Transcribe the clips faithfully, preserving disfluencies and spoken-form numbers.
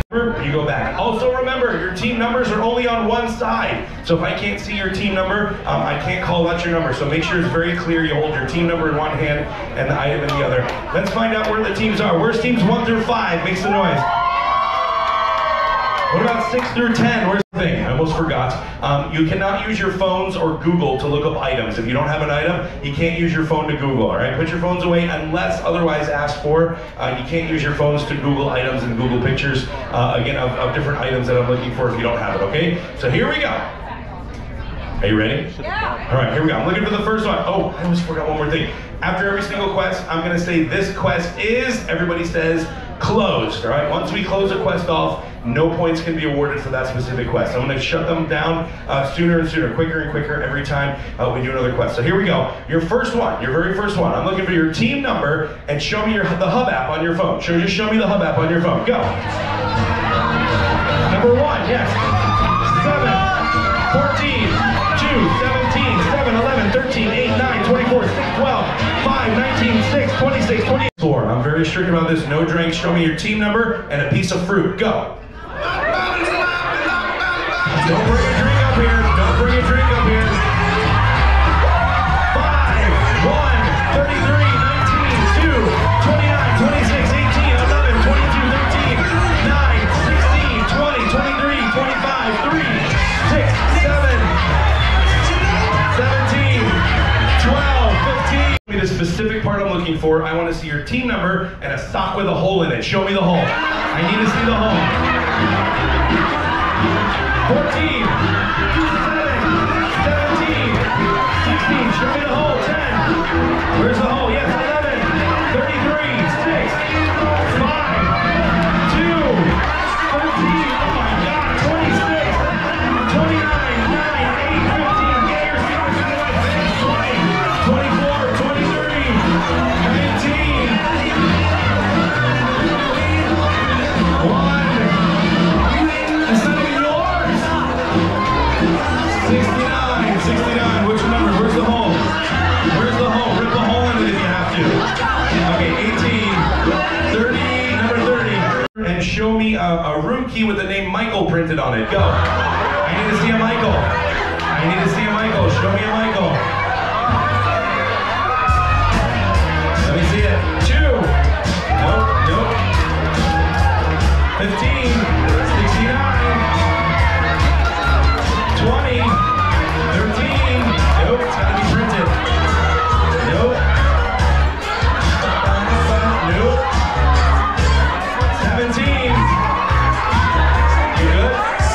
You go back. Also remember, your team numbers are only on one side. So if I can't see your team number, um, I can't call out your number. So make sure it's very clear you hold your team number in one hand and the item in the other. Let's find out where the teams are. Where's teams one through five? Make some noise. What about six through ten? Where's the thing? I almost forgot. Um, you cannot use your phones or Google to look up items. If you don't have an item, you can't use your phone to Google, all right? Put your phones away unless otherwise asked for. Uh, you can't use your phones to Google items and Google pictures, uh, again, of, of different items that I'm looking for if you don't have it, okay? So here we go. Are you ready? Yeah. All right, here we go. I'm looking for the first one. Oh, I almost forgot one more thing. After every single quest, I'm gonna say this quest is, everybody says, closed, all right? Once we close a quest off, no points can be awarded for that specific quest. I'm gonna shut them down uh, sooner and sooner, quicker and quicker every time uh, we do another quest. So here we go. Your first one, your very first one. I'm looking for your team number and show me your the hub app on your phone. Show, just show me the hub app on your phone. Go. Number one, yes. seven, fourteen, two, seventeen, seven, eleven, thirteen, eight, nine, twenty-four, six, twelve, five, nineteen, six, twenty-six, twenty-four. I'm very strict about this. No drinks. Show me your team number and a piece of fruit. Go. Don't bring a drink up here. Don't bring a drink up here. five, one, thirty-three, nineteen, two, twenty-nine, twenty-six, eighteen, eleven, twenty-two, thirteen, nine, sixteen, twenty, twenty-three, twenty-five, three, six, seven, seventeen, twelve, fifteen. Show me the specific part I'm looking for. I want to see your team number and a sock with a hole in it. Show me the hole. I need to see the hole. fourteen, seventeen, sixteen, show me the hole, ten, where's the hole, yes, eleven, thirty-three, six, five, two, thirteen, oh my god, twenty-six, twenty-nine, nine, eight, fifteen, get your seat, twenty, twenty-four, twenty-three, nineteen, one, sixty-nine, sixty-nine, which number? Where's the hole? Where's the hole? Rip the hole in it if you have to. Okay, eighteen, thirty, number thirty. And show me a, a room key with the name Michael printed on it. Go. I need to see a Michael. I need to see a Michael. Show me a Michael. Let me see it. Two. Nope, nope. fifteen, sixty-nine, twenty, thirteen, nope, it's gotta be printed. Nope. Nope. seventeen. You good?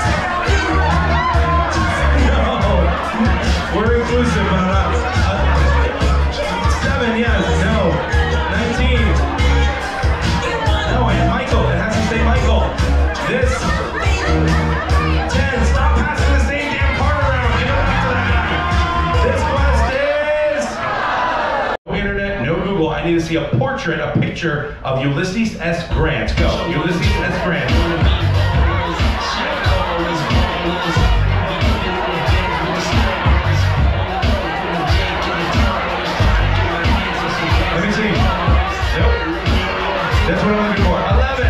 No. We're inclusive, but not. Uh, seven, yes, no. nineteen. No, I have Michael. It has to say Michael. This. ten. Stop passing the same damn card around. Give it back to that guy. This quest is. No internet, no Google. I need to see a portrait, a picture of Ulysses S. Grant. Go. Ulysses S. Grant. Let me see. Nope. That's what I'm looking for. eleven.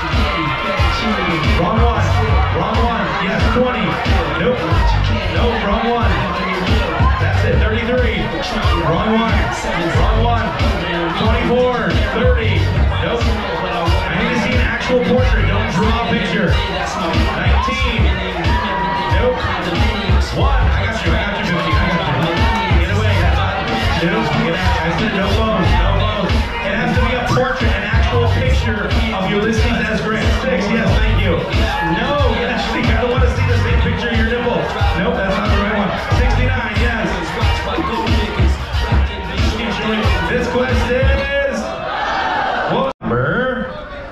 Wrong one. Wrong one. Yes, twenty. Nope. Nope, wrong one. That's it, thirty-three. Wrong one. Wrong one. twenty-four. thirty. Nope. I need to see an actual portrait. Don't draw a picture. nineteen. Nope. one. I got you. I got you, fifteen. I got you. Get away. Nope. Get out. I said no phones. No phones. It has to be a portrait, an actual picture of Ulysses S. Grant. Six. Yes, thank you. No. Actually, I don't want to see the same picture of your nipple. Nope, that's not the right one. sixty-nine. Yes. This quest is what number?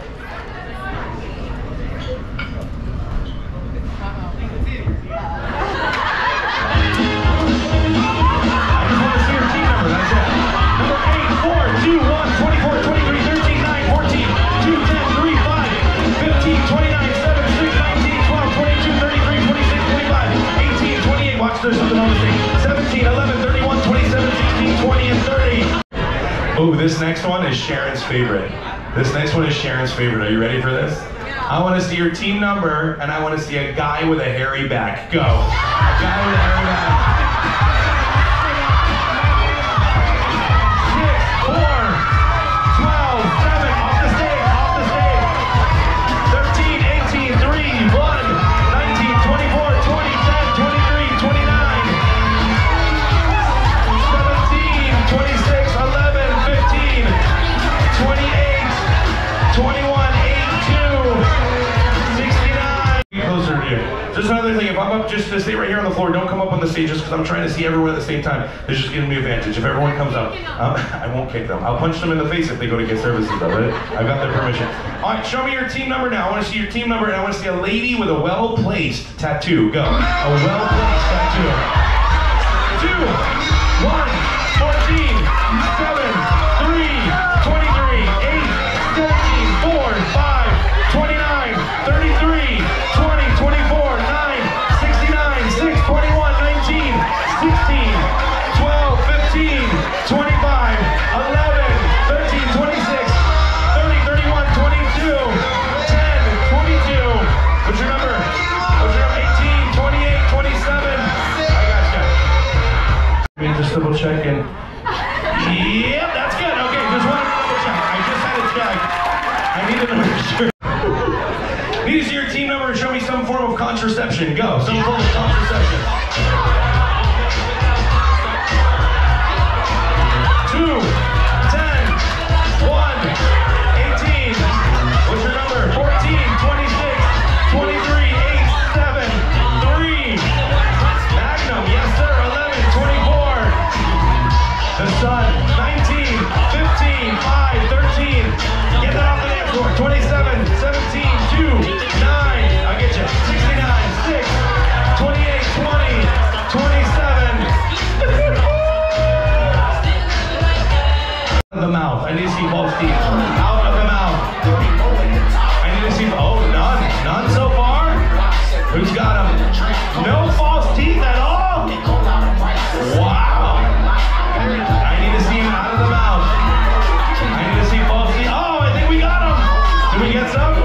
Watch, there's something on the screen. seventeen, eleven, thirty-one, twenty-seven, sixteen, twenty, and thirty. Oh, this next one is Sharon's favorite. This next one is Sharon's favorite. Are you ready for this? I want to see your team number, and I want to see a guy with a hairy back. Go. A guy with a hairy back. Six, four, twelve, seven, off the stage, off the stage. thirteen, eighteen, three, one, nineteen, twenty-four, twenty, ten, twenty-three, twenty-nine, seventeen, twenty-six, eleven, fifteen, twenty-eight, twenty-one, eighty-two, sixty-nine. Closer to you. Just another thing, if I'm up just to stay right here on the floor, don't come up on the stage just because I'm trying to see everyone at the same time. This just giving me advantage. If everyone comes up, um, I won't kick them. I'll punch them in the face if they go to get services though. Right? I've got their permission. All right, show me your team number now. I want to see your team number and I want to see a lady with a well-placed tattoo. Go. A well-placed tattoo. Two, one, fourteen, seven, three, twenty-three, eight, seventeen, four, five, twenty-nine, thirty-three, twenty, twenty-four, nine, sixty-nine, six, twenty-one, nineteen, sixteen, twelve, fifteen, twenty-five, eleven, thirteen, twenty-six, thirty, thirty-one, twenty-two, ten, twenty-two. What's your number? What's your number? eighteen, twenty-eight, twenty-seven. I gotcha. Let me just double check and. Yep, that's good. Okay, just one double check. I just had it checked. I need to know for sure. Need to see your team number and show me some form of contraception. Go. Some form of contraception. Two, ten, one, eighteen. What's your number? fourteen, twenty-six, twenty-three, eight, seven, three. Magnum, yes sir. eleven, twenty-four. The Sun, nineteen, fifteen, five, thirteen. Get that off the dance floor. twenty-seven, seventeen, two, nine. I get you. sixty-nine, six, twenty-eight, twenty, twenty-seven. Out of the mouth. I need to see false teeth. Out of the mouth. I need to see. Oh, none. None so far? Who's got them? No false teeth at all? Wow. I need to see him out of the mouth. I need to see false teeth. Oh, I think we got him. Did we get some?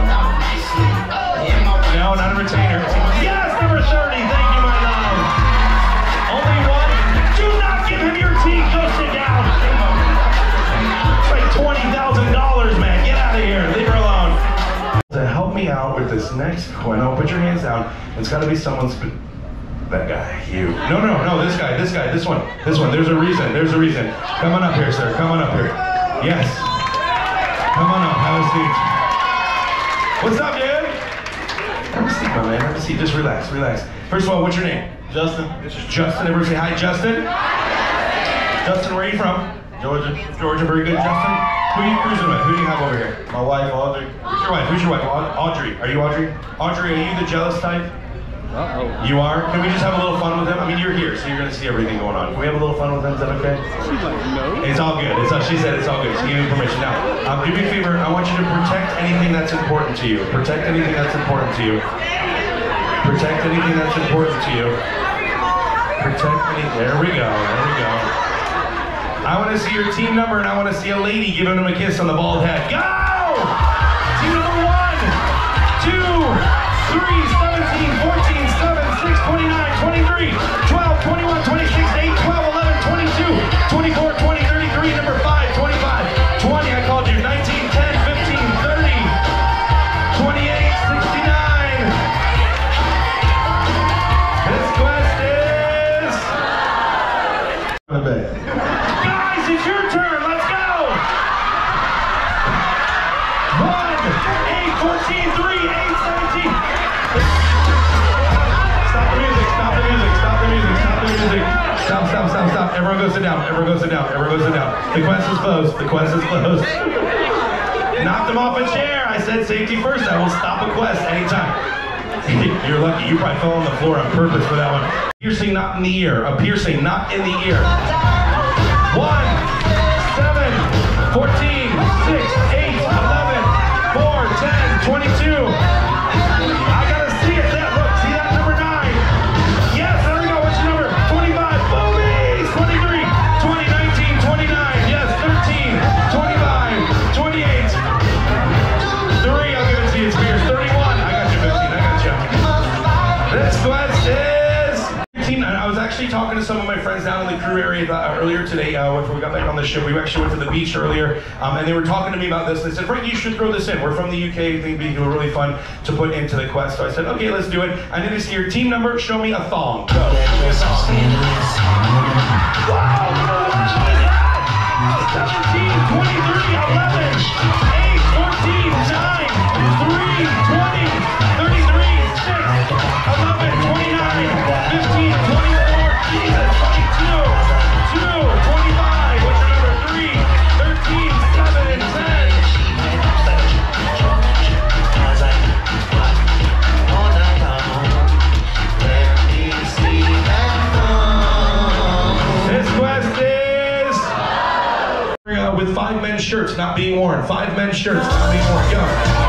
No, not a retainer. Yes, number thirty. Thank you, my love. Only one. Do not give him your teeth. Go sit down. It's like twenty thousand dollars, man. Get out of here. Leave her alone. To help me out with this next one, no, put your hands down. It's got to be someone's. That guy, you. No, no, no, this guy, this guy, this one, this one. There's a reason, there's a reason. Come on up here, sir. Come on up here. Yes. Come on up, have a seat. What's up, dude? Have a seat, my man, have a seat. Just relax, relax. First of all, what's your name? Justin. This is Justin. Everybody say hi, Justin. Justin, where are you from? Georgia. Georgia, very good, Justin. Who are you cruising with? Who do you have over here? My wife, Audrey. Who's your wife? Who's your wife? Aud- Audrey. Are you Audrey? Audrey, are you the jealous type? Uh-oh. You are? Can we just have a little fun with him? I mean, you're here, so you're going to see everything going on. Can we have a little fun with him? Is that okay? She's like, no. It's all good. It's all, she said it's all good. She gave me permission. Now, um, do me a favor. I want you to protect anything that's important to you. Protect anything that's important to you. Protect anything that's important to you. Protect anything. There we go. There we go. I want to see your team number, and I want to see a lady giving him a kiss on the bald head. Go! Team number one, two, three, seventeen, fourteen, seven, six, twenty-nine, twenty-three, twelve, twenty-one, twenty-six, eight, twelve, eleven, twenty-two, twenty-four, twenty, thirty-three, number five, twenty-five, twenty, I called you, nineteen, ten, fifteen, thirty, twenty-eight, sixty-nine. This quest is... Guys, it's your turn, let's go! one, eight, fourteen, three, eight, seventeen. Stop the music, stop the music, stop the music, stop the music. Stop, stop, stop, stop. Everyone go sit down, everyone go sit down, everyone go sit down. The quest is closed, the quest is closed. Knocked him off a chair. I said safety first. I will stop a quest anytime. You're lucky, you probably fell on the floor on purpose for that one. Piercing not in the ear, a piercing not in the ear. one, seven, fourteen, six, eight, eleven, four, ten, twenty-two. I gotta see it. That, look, see that number nine? Yes, there we go. What's your number? twenty-five. Boobies! twenty-three, twenty, nineteen, twenty-nine. Yes, thirteen, twenty-five, twenty-eight, Drew area uh, earlier today uh, before we got back on the ship. We actually went to the beach earlier, um, and they were talking to me about this. They said, Frank, you should throw this in. We're from the U K. I think it'd be really fun to put into the quest. So I said, okay, let's do it. I need to see your team number. Show me a thong. Go. Show me a thong. Wow. seventeen, twenty-three, eleven, eight, fourteen, nine, three, twenty, thirty-three, six, eleven, twenty-nine, fifteen, twenty-four, Jesus, twenty-two, two, twenty-five, what's your number? three, thirteen, seven, and ten. This quest is uh, with five men's shirts not being worn. Five men's shirts not being worn. Go.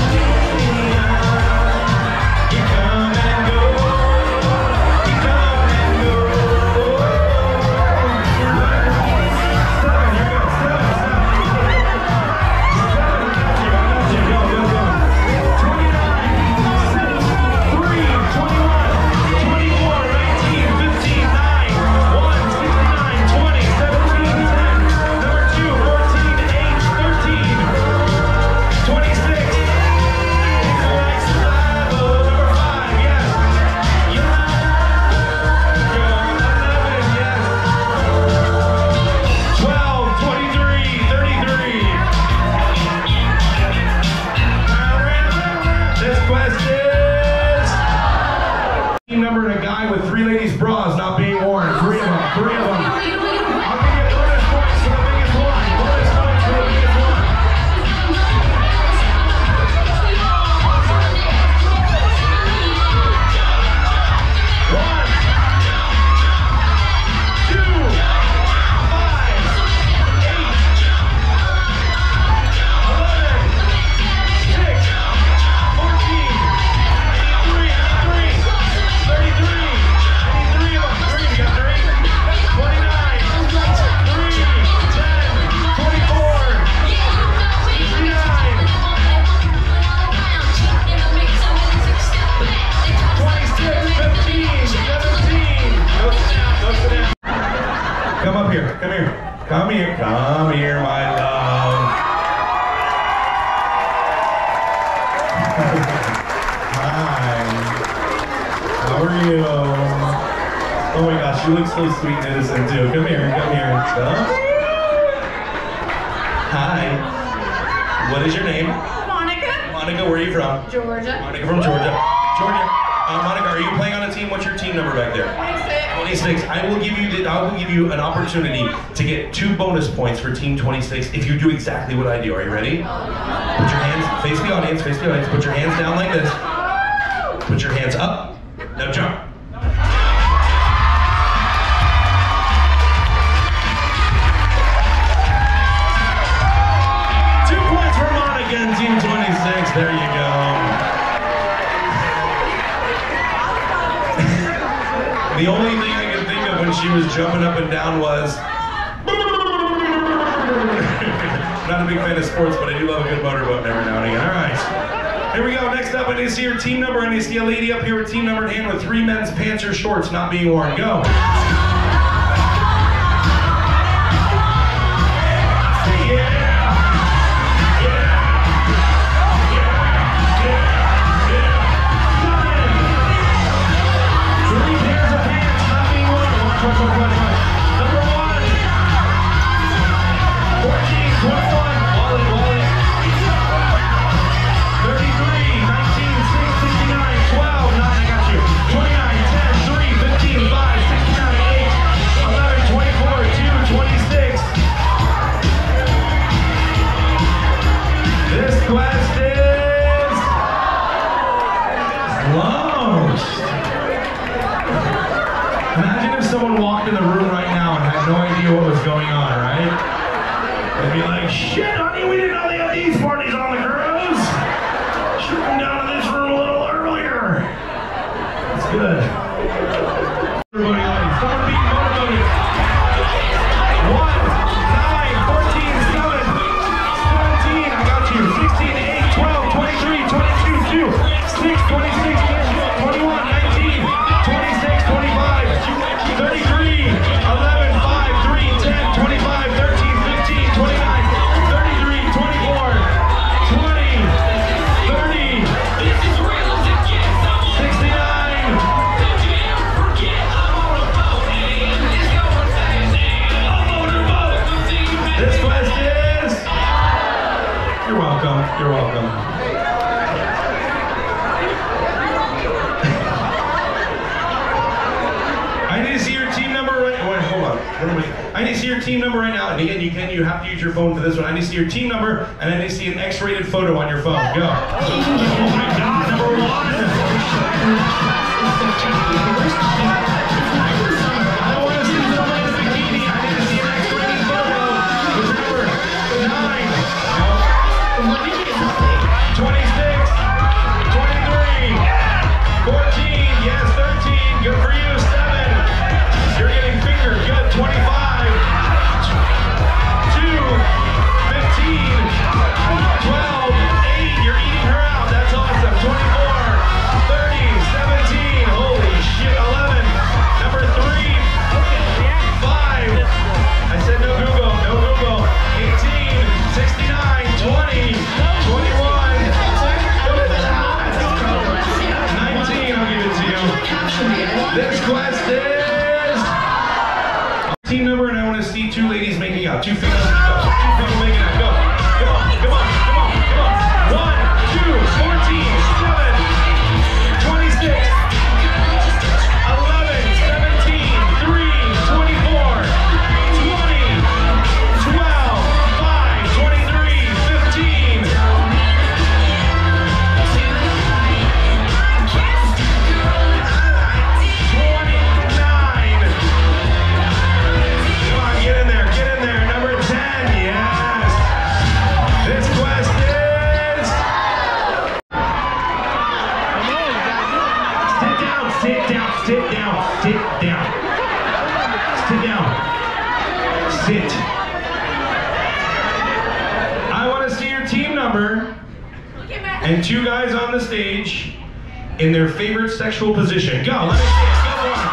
Come up here, come here, come here, come here, my love. Hi, how are you? Oh my gosh, you look so sweet and innocent too. Come here, come here. Come. Hi, what is your name? Monica. Monica, where are you from? Georgia. Monica from Georgia. Georgia. Uh, Monica, are you playing on a team? What's your team number back there? twenty-six. twenty-six. I will give you the, I will give you an opportunity to get two bonus points for team twenty-six if you do exactly what I do. Are you ready? Put your hands, face the audience, face the audience. Put your hands down like this. Put your hands up. Now jump. Two points for Monica and team twenty-six. There you go. The only thing I could think of when she was jumping up and down was... Not a big fan of sports, but I do love a good motorboat every now and again. All right. Here we go. Next up, I need to see your team number. I need to see a lady up here with team number in hand with three men's pants or shorts not being worn. Go. Imagine if someone walked in the room right now and had no idea what was going on, right? They'd be like, shit, honey, we didn't know they had these parties on the cruise. Should have come down to this room a little earlier. That's good. Everybody, ladies, someone beat motivated. One, nine, fourteen, seven, seventeen, I got you. sixteen, eight, twelve, twenty-three, twenty-two, two, six, twenty-six, twenty-one, nineteen, twenty-six, twenty-five, thirty-three, eleven, You're welcome. I need to see your team number right now. Wait, hold on. What am I? I need to see your team number right now. And again, you can you have to use your phone for this one. I need to see your team number, and I need to see an X-rated photo on your phone. Go. Oh my God, number one. I don't want to see someone in a bikini. I need to see an X-rated photo. What's your number? Nine. twenty-six. twenty-three. fourteen. Yes, thirteen. Good for you. seven. You're getting fingered. Good. twenty-five. two. fifteen. twelve. eight. You're eating her out. That's awesome. twenty-four. thirty. seventeen. Holy shit. eleven. Number three. five. I said no Google. No Google. eighteen. sixty-nine. twenty. twenty-one. nineteen. I'll give it to you. This quest is team number, and I want to see two ladies making out. Two females. Two people making out. Go. Come on. Come on. Come on. Come on. One, two, fourteen, seven, twenty-six, eleven, seventeen, three, twenty-four, twenty, twelve, five, twenty-three, fifteen. Sit down, sit down, sit down, sit. I want to see your team number and two guys on the stage in their favorite sexual position. Go, let me see it. Go on.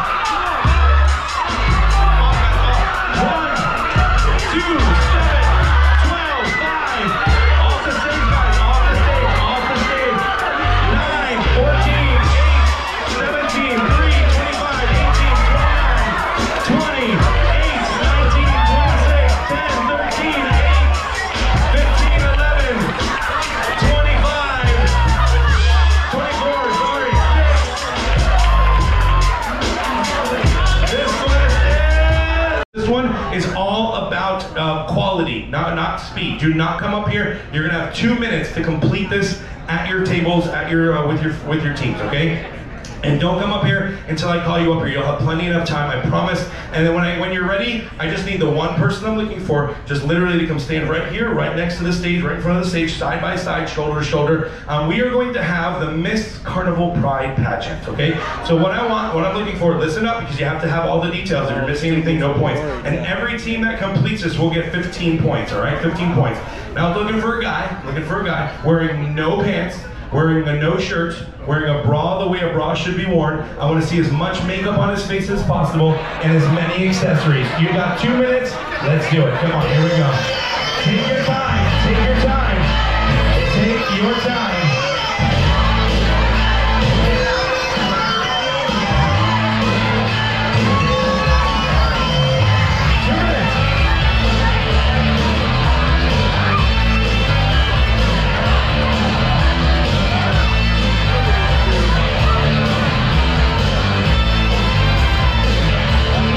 One, two, seven, twelve, five. Off the stage, guys. Off the stage. Off the stage. Nine, fourteen, eight, seventeen, three, twenty-five, eighteen, twenty-nine, twenty, eight, nineteen, twenty-six, ten, thirteen, eight, fifteen, eleven, twenty-five, twenty-four, sorry, six. This one is, this one is all about uh, quality, not, not speed. Do not come up here. You're gonna have two minutes to complete this at your tables, at your uh, with your with your teams, okay? And don't come up here until I call you up here. You'll have plenty enough time, I promise. And then when I when you're ready, I just need the one person I'm looking for, just literally to come stand right here, right next to the stage, right in front of the stage, side by side, shoulder to shoulder. Um, we are going to have the Miss Carnival Pride pageant, okay? So what I want, what I'm looking for, listen up, because you have to have all the details. If you're missing anything, no points. And every team that completes this will get fifteen points, all right? fifteen points. Now looking for a guy, looking for a guy wearing no pants, wearing a no shirt, wearing a bra the way a bra should be worn. I want to see as much makeup on his face as possible and as many accessories. You got two minutes. Let's do it. Come on, here we go. Take your time. Take your time. Take your time.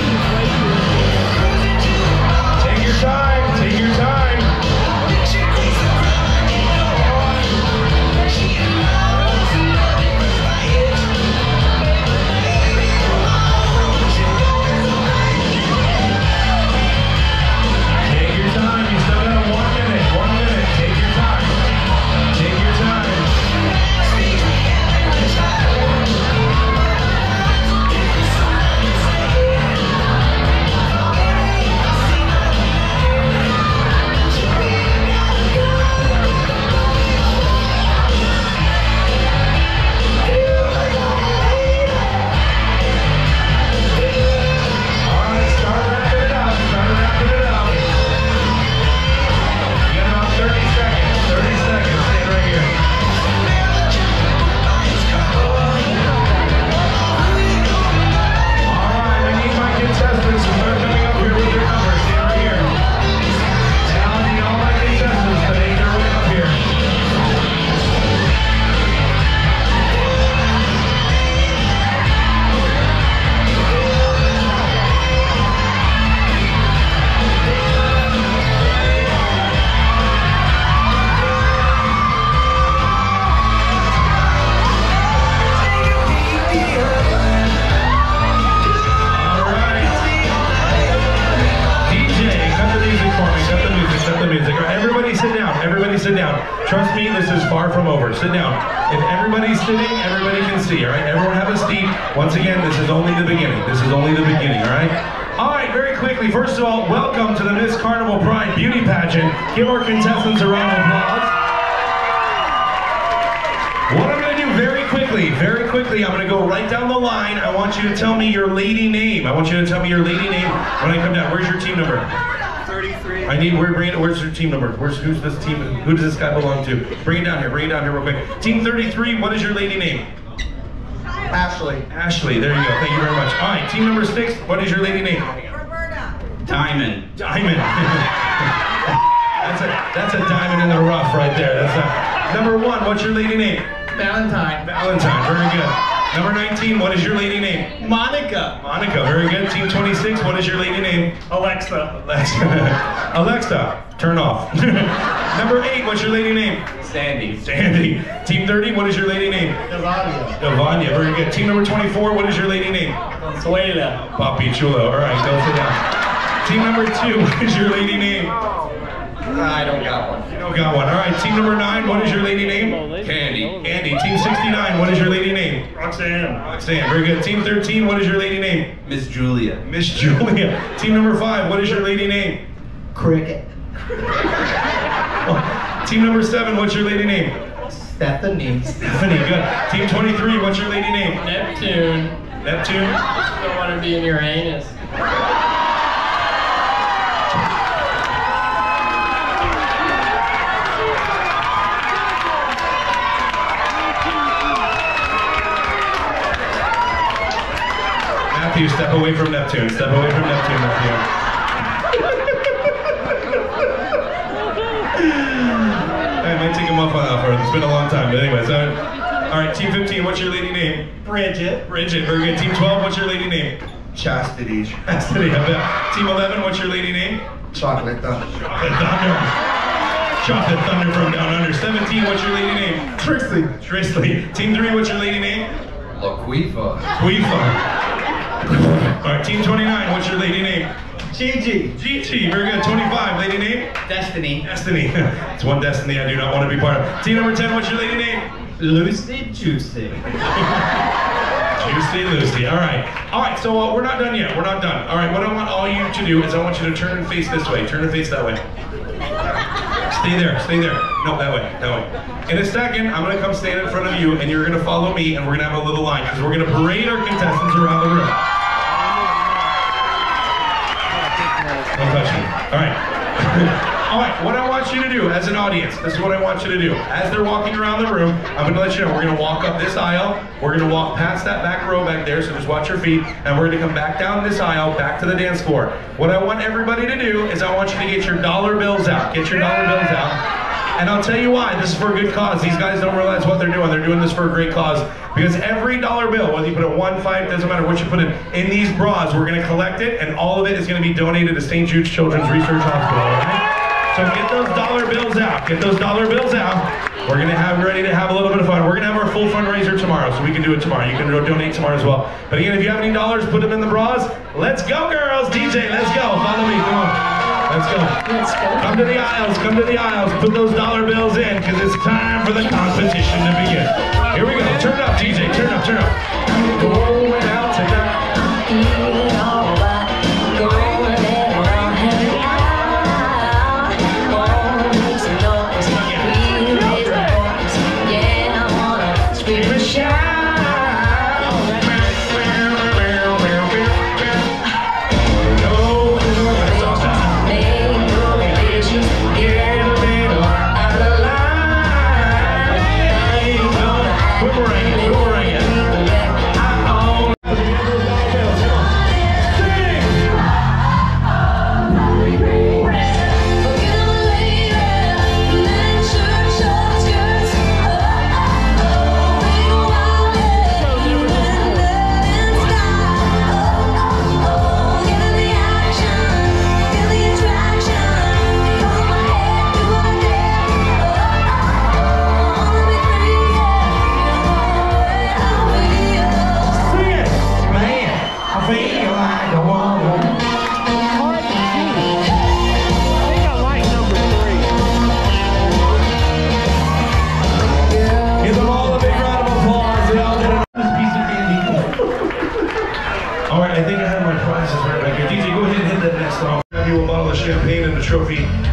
Take your time. Take your time. down. Trust me, this is far from over. Sit down. If everybody's sitting, everybody can see, all right? Everyone have a seat. Once again, this is only the beginning. This is only the beginning, all right? All right, very quickly, first of all, welcome to the Miss Carnival Pride Beauty Pageant. Give our contestants a round of applause. What I'm going to do very quickly, very quickly, I'm going to go right down the line. I want you to tell me your lady name. I want you to tell me your lady name when I come down. Where's your team number? thirty-three. I need, where, bring it, where's your team number? Where's, who's this team, who does this guy belong to? Bring it down here, bring it down here real quick. Team thirty-three, what is your lady name? Ashley. Ashley, there you go, thank you very much. All right, team number six, what is your lady name? Roberta. Diamond. Diamond. that's, a, that's a diamond in the rough right there. That's a, number one, what's your lady name? Valentine. Valentine, very good. Number nineteen, what is your lady name? Monica. Monica, very good. Team twenty-six, what is your lady name? Alexa. Alexa. Alexa, turn off. Number eight, what's your lady name? Sandy. Sandy. Team thirty, what is your lady name? Devania. Devania, very good. Team number twenty-four, what is your lady name? Consuela. Papi Chulo, all right, go sit down. Team number two, what is your lady name? I don't got one. You don't got one. All right, team number nine, what is your lady name? Candy. Andy. Team sixty-nine, what is your lady name? Roxanne. Roxanne, very good. Team thirteen, what is your lady name? Miss Julia. Miss Julia. Team number five, what is your lady name? Cricket. Oh, team number seven, what's your lady name? Stephanie. Stephanie, good. Team twenty-three, what's your lady name? Neptune. Neptune. Don't want to be in Uranus. Matthew, step away from Neptune. Step away from Neptune, Matthew. I might take him off on that for It's been a long time, but anyways. Uh, all right, team fifteen, what's your lady name? Bridget. Bridget, very good. Team twelve, what's your lady name? Chastity. Chastity, I bet. Team eleven, what's your lady name? Chocolate Thunder. Chocolate Thunder. Chocolate Thunder from down under. seventeen, what's your lady name? Trixie. Trixie. Team three, what's your lady name? Laquifa. Quifa. All right, team twenty-nine, what's your lady name? Gigi. Gigi, very good. twenty-five, lady name? Destiny. Destiny. It's one destiny I do not want to be part of. Team number ten, what's your lady name? Lucy Juicy. Juicy Lucy. All right. All right, so uh, we're not done yet. We're not done. All right, what I want all you to do is I want you to turn and face this way. Turn and face that way. Stay there. Stay there. No, that way. That way. In a second, I'm going to come stand in front of you, and you're going to follow me, and we're going to have a little line, because we're going to parade our contestants around the room. Don't touch me. All right. All right, what I want you to do as an audience, this is what I want you to do. As they're walking around the room, I'm going to let you know, we're going to walk up this aisle, we're going to walk past that back row back there, so just watch your feet, and we're going to come back down this aisle, back to the dance floor. What I want everybody to do is I want you to get your dollar bills out. Get your dollar bills out. And I'll tell you why, this is for a good cause. These guys don't realize what they're doing. They're doing this for a great cause. Because every dollar bill, whether you put it one, five, doesn't matter what you put in, in these bras, we're gonna collect it, and all of it is gonna be donated to Saint Jude's Children's Research Hospital, all right? So get those dollar bills out. Get those dollar bills out. We're gonna have ready to have a little bit of fun. We're gonna have our full fundraiser tomorrow, so we can do it tomorrow. You can donate tomorrow as well. But again, if you have any dollars, put them in the bras. Let's go, girls. D J, let's go. Follow me, come on. Let's go. Let's go. Come to the aisles, come to the aisles. Put those dollar bills in, because it's time for the competition to begin. Here we go. Turn it up, D J. Turn it up, turn it up. Going out tonight. Boomerang it, boomerang it.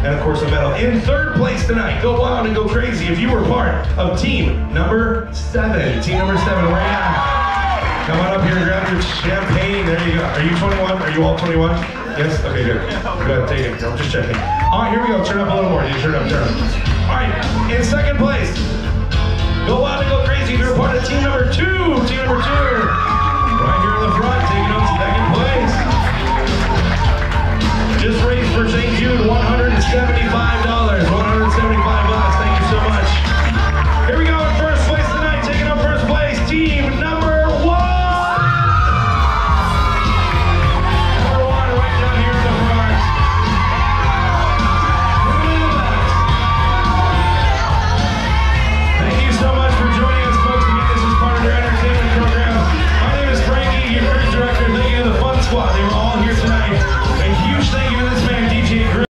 and of course a medal. In third place tonight, go wild and go crazy if you were part of team number seven. Team number seven, where you at? Come on up here and grab your champagne. There you go. Are you twenty-one? Are you all twenty-one? Yes? Okay, good. Good, take it. I'm just checking. All right, here we go. Turn up a little more. You turn up, turn up. All right, in second place, go wild and go crazy if you're part of team number two. Team number two. Right here in the front, taking up second place. Just raised for Saint Jude one hundred seventy-five dollars.